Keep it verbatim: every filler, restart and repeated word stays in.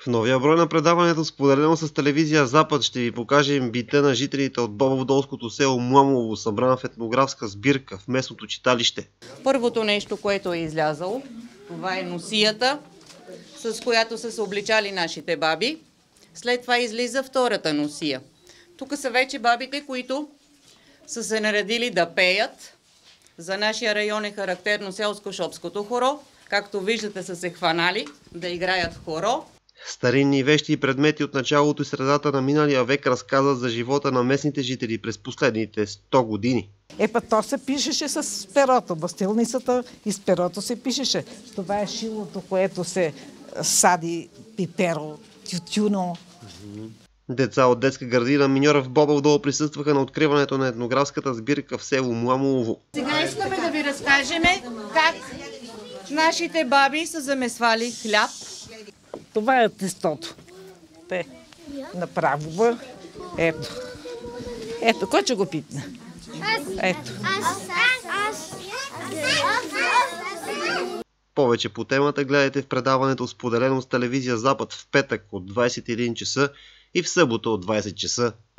В новия брой на предаването, споделено с телевизия Запад, ще ви покажем бита на жителите от Бобовдолското село Мламово, събрана в етнографска сбирка в местното читалище. Първото нещо, което е излязало, това е носията, с която са се обличали нашите баби. След това излиза втората носия. Тук са вече бабите, които са се наредили да пеят. За нашия район е характерно селско-шопското хоро. Както виждате, са се хванали да играят хоро. Старинни вещи и предмети от началото и средата на миналия век разказват за живота на местните жители през последните сто години. Е, па то се пишеше с перото, бастилницата и с перото се пишеше. Това е шилото, което се сади пиперо, тютюно. Деца от детска градина Миньора в Бобов дол присъстваха на откриването на етнографската сбирка в село Мламово. Сега искаме да ви разкажем как нашите баби са замесвали хляб. Това е тестото. Те направо. Ето. Ето, кой ще го пипне? Ето. Повече по темата гледайте в предаването, споделено с телевизия Запад, в петък от двадесет и един часа и в събота от двадесет часа.